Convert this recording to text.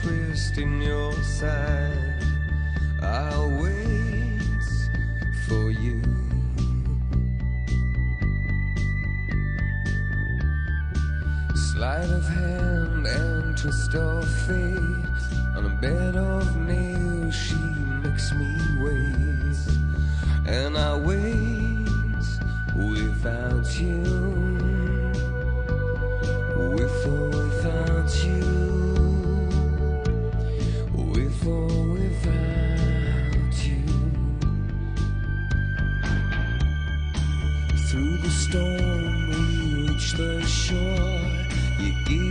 twist in your side. I'll wait for you. Sleight of hand and twist of fate. On a bed of nails she makes me wait. And I wait without you. With or without you. With or without you. Through the storm we reach the shore. You give